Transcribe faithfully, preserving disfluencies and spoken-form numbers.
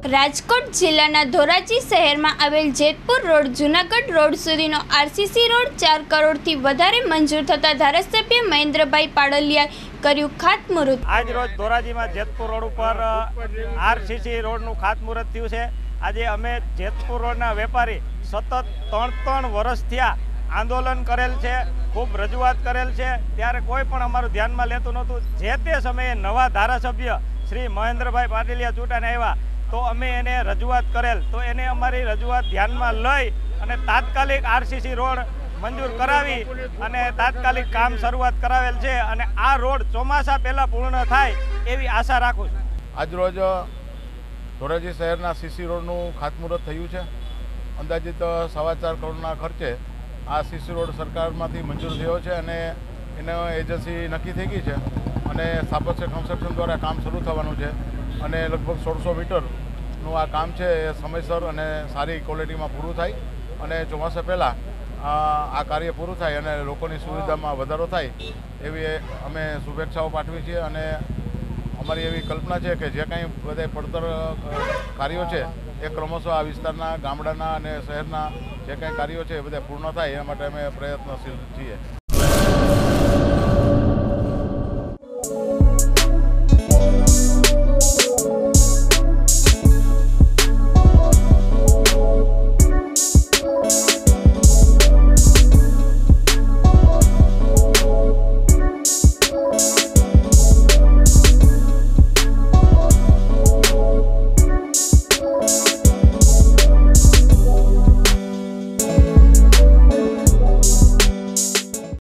રાજકોટ જિલ્લાના ધોરાજી શહેરમાં આવેલ જેતપુર રોડ જૂનાગઢ રોડ સુધીનો આરસીસી રોડ ચાર કરોડથી વધારે મંજૂર થતાં ધારાસભ્ય મહેન્દ્રભાઈ પાડલિયાએ કર્યું ખાતમુહૂર્ત। આજ રોજ ધોરાજીમાં જેતપુર રોડ ઉપર આરસીસી રોડનું ખાતમુહૂર્ત થયું છે। આજે અમે જેતપુર રોડના વેપારી સતત ત્રણ ત્રણ વર્ષ થયા આંદોલન કરેલ છે, ખૂબ રજૂઆત કરેલ છે, ત્યારે કોઈ પણ અમારું ધ્યાનમાં લેતું નહોતું। જે તે સમયે નવા ધારાસભ્ય શ્રી મહેન્દ્રભાઈ પાડલિયા ચૂંટાઈને આવ્યા તો અમે એને રજૂઆત કરેલ, તો એને અમારી રજૂઆત ધ્યાનમાં લઈ અને તાત્કાલિક આરસીસી રોડ મંજૂર કરાવી અને તાત્કાલિક કામ શરૂઆત કરાવેલ છે અને આ રોડ ચોમાસા પહેલાં પૂર્ણ થાય એવી આશા રાખું છું। આજરોજ ધોરાજી શહેરના સીસી રોડનું ખાતમુહૂર્ત થયું છે। અંદાજિત સવા ચાર કરોડના ખર્ચે આ સીસી રોડ સરકારમાંથી મંજૂર થયો છે અને એનો એજન્સી નક્કી થઈ ગઈ છે અને સ્થાપત્ય કન્સ્ટ્રક્શન દ્વારા કામ શરૂ થવાનું છે અને લગભગ સોળસો મીટરનું આ કામ છે એ સમયસર અને સારી ક્વોલિટીમાં પૂરું થાય અને ચોમાસા પહેલાં આ કાર્ય પૂરું થાય અને લોકોની સુવિધામાં વધારો થાય એવી અમે શુભેચ્છાઓ પાઠવી છીએ અને અમારી એવી કલ્પના છે કે જે કાંઈ બધા પડતર કાર્યો છે એ ક્રમશઃ આ વિસ્તારના ગામડાના અને શહેરના જે કાંઈ કાર્યો છે એ બધા પૂર્ણ થાય એ માટે અમે પ્રયત્નશીલ છીએ।